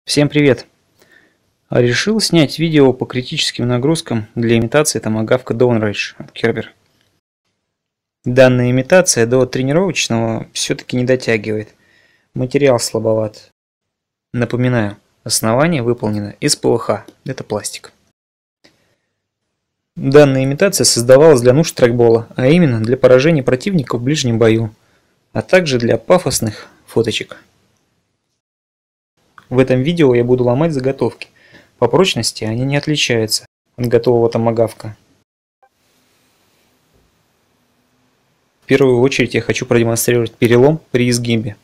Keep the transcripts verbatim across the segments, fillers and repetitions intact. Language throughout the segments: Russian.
Всем привет! Решил снять видео по критическим нагрузкам для имитации томагавка Downrange от Kerber. Данная имитация до тренировочного все-таки не дотягивает. Материал слабоват. Напоминаю, основание выполнено из пэ вэ ха, это пластик. Данная имитация создавалась для нужд трекбола, а именно для поражения противника в ближнем бою, а также для пафосных фоточек. В этом видео я буду ломать заготовки. По прочности они не отличаются от готового томагавка. В первую очередь я хочу продемонстрировать перелом при изгибе.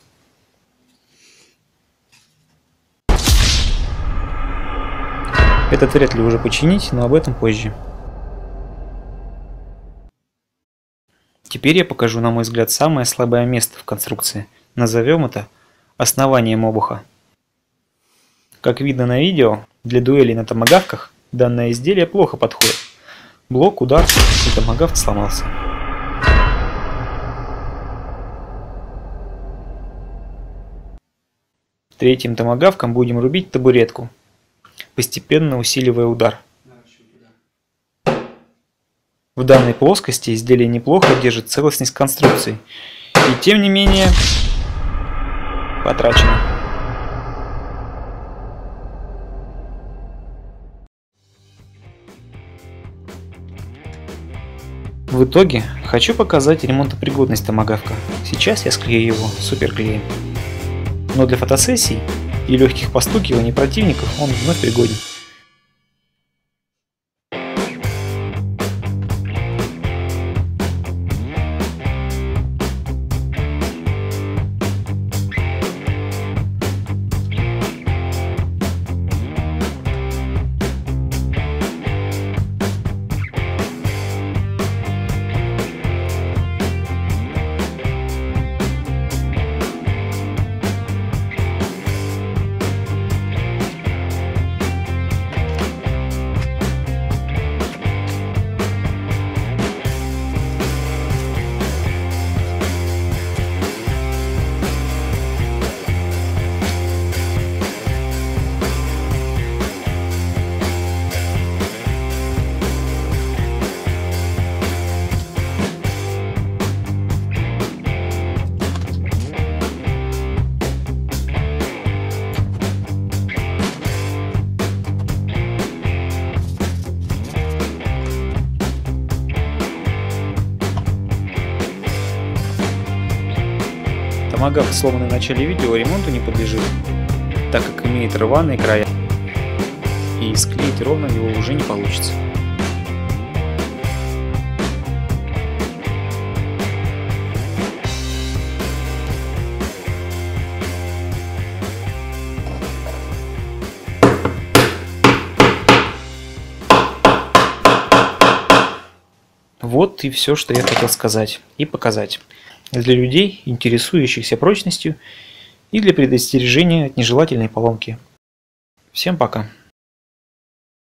Этот вряд ли уже починить, но об этом позже. Теперь я покажу, на мой взгляд, самое слабое место в конструкции. Назовем это основанием обуха. Как видно на видео, для дуэлей на томагавках данное изделие плохо подходит. Блок, удар, и томагавк сломался. Третьим томагавком будем рубить табуретку, постепенно усиливая удар. В данной плоскости изделие неплохо держит целостность конструкции, и тем не менее потрачено. В итоге хочу показать ремонтопригодность томагавка. Сейчас я склею его суперклеем. Но для фотосессий и легких постукиваний противников он вновь пригоден. Томагавк, сломанный в начале видео, ремонту не подлежит, так как имеет рваные края, и склеить ровно его уже не получится. Вот и все, что я хотел сказать и показать. Для людей, интересующихся прочностью, и для предостережения от нежелательной поломки. Всем пока!